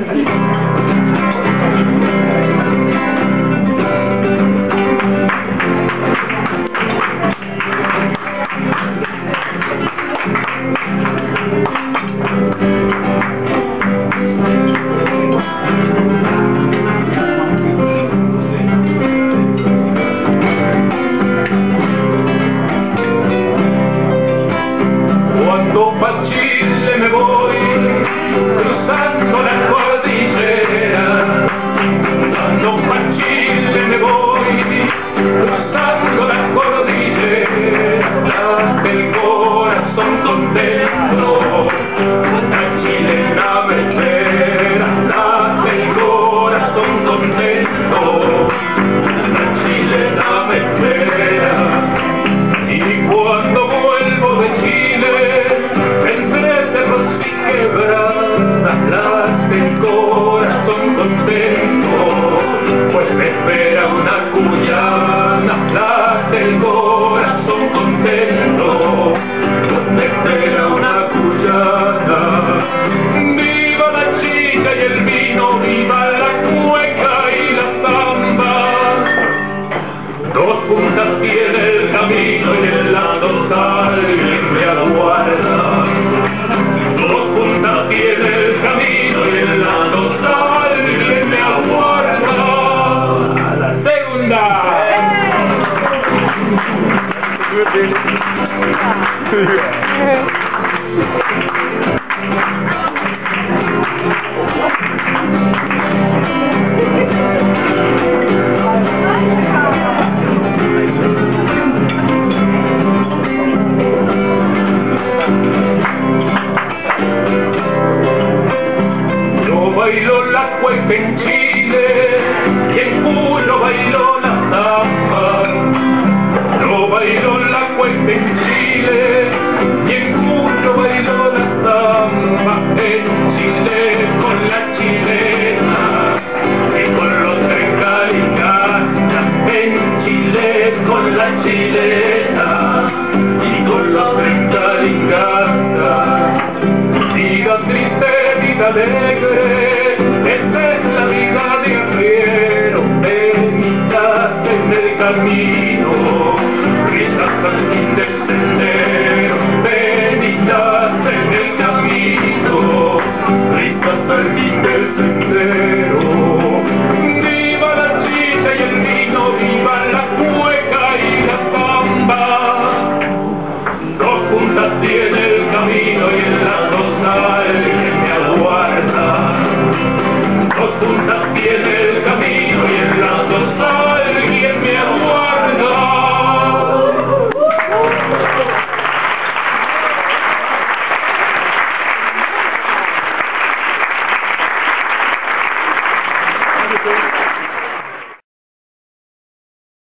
Cuando pa' Chile me voy, cruzando la cordillera. Cuando pa' Chile me voy, cruzando la cordillera. El corazón contento, la chilena me espera. El corazón contento, la chilena me espera. Y cuando vuelvo de Chile, entre cerros y quebradas, late el corazón contento, pues me espera una cuyana. Late el corazón contento, pues me espera una cuyana. Viva la chica y el vino, viva la cueca y la zamba. Dos puntas tiene el camino y en la total me aguarda. Dos puntas tiene el camino y en la total me aguarda. La segunda.